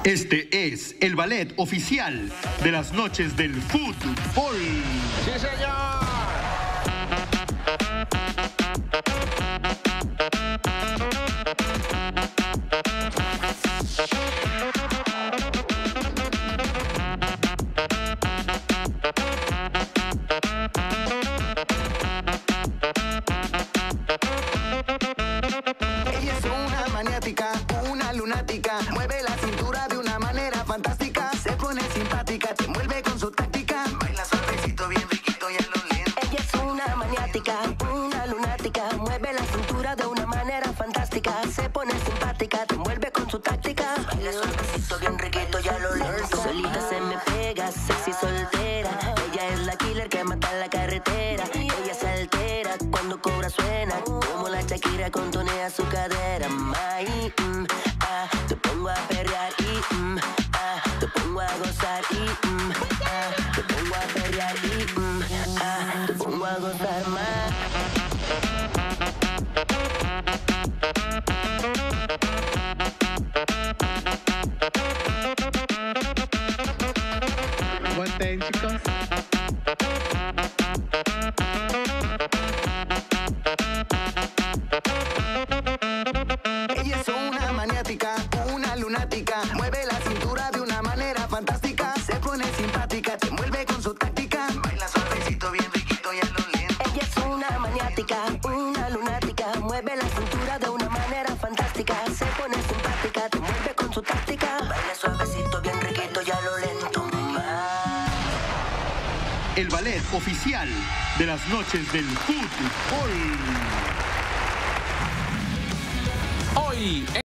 Este es el ballet oficial de las noches del fútbol. ¡Sí, señor! Ella es una maniática, una lunática, mueve la cintura de una manera fantástica, se pone simpática, te envuelve con su táctica, baila suavecito, bien riquito y a lo lento. Ella es una maniática, una lunática, mueve la cintura de una manera fantástica, se pone simpática, te envuelve con su táctica, baila suavecito, bien riquito y a lo lento. Solita se me pega, sexy soltera, ella es la killer que mata en la carretera, ella se altera cuando cobra suena, como la Shakira contonea su cadera. Ay, te pongo a perrear y te pongo a gozar y te pongo a perrear y te pongo a gozar más. Aguanten, chicos. Ella es una maniática, una lunática, mueve la cintura de una manera fantástica, se pone simpática, te envuelve con su táctica, baila suavecito, bien riquito y a lo lento. Ella es una maniática, una lunática, mueve la cintura de una manera fantástica, se pone simpática, te envuelve con su táctica, baila suavecito, bien riquito y a lo lento. El ballet oficial de las noches del fútbol. Hoy